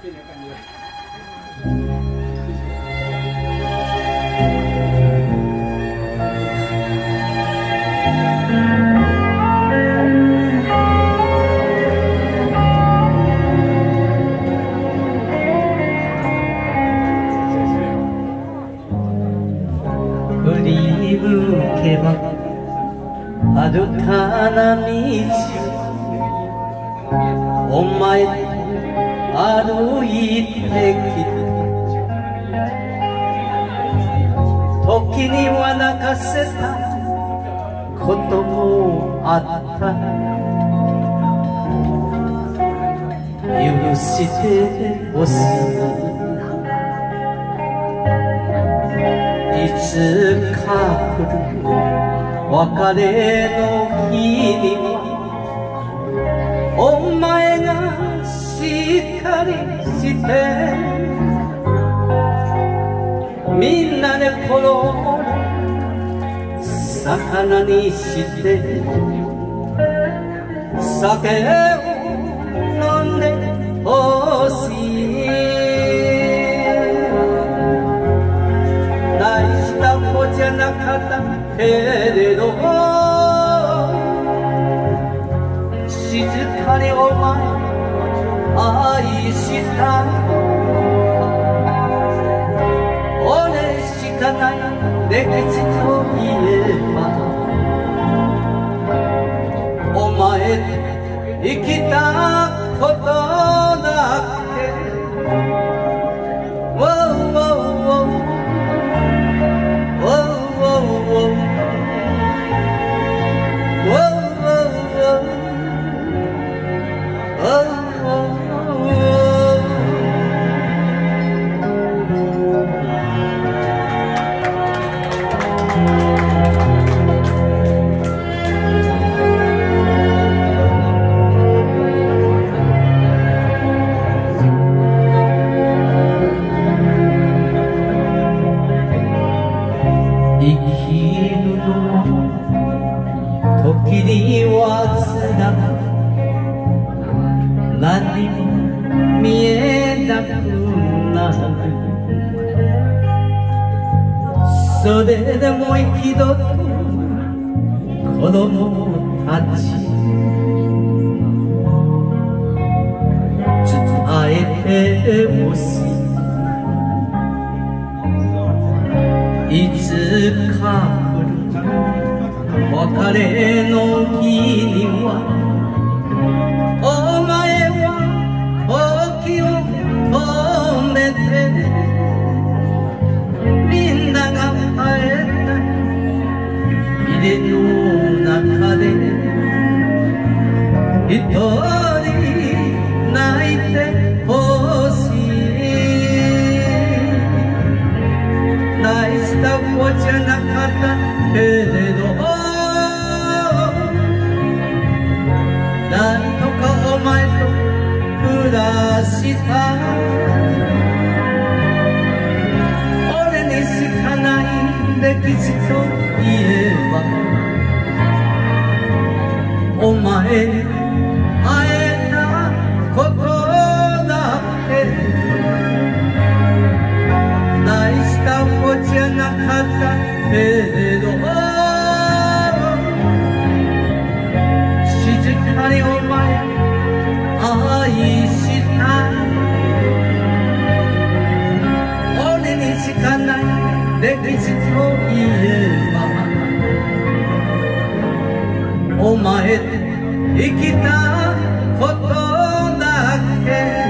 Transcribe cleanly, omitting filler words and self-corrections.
振り向けば遥かな道お前歩いてきた時には泣かせたこともあった許してほしいいつか来る別れの日にはお前がしっかりしてみんなで転ぶ魚にして酒を飲んでほしい大した子じゃなかったけれど静かにお前愛した俺しかない歴史といえばお前生きたことだけ時には辛く何も見えなくなるそれでも一度子供たち伝えてほしいいつか別れの日にはお前は時を止めてみんなが帰った家の中で一人泣いてほしい大した子じゃなかったけれどなんとかお前と暮らした俺にしかない歴史といえばお前に会えたことだけ大した子じゃなかったけれど静かにお前愛した俺にしかない歴史といえばお前生きたことだけ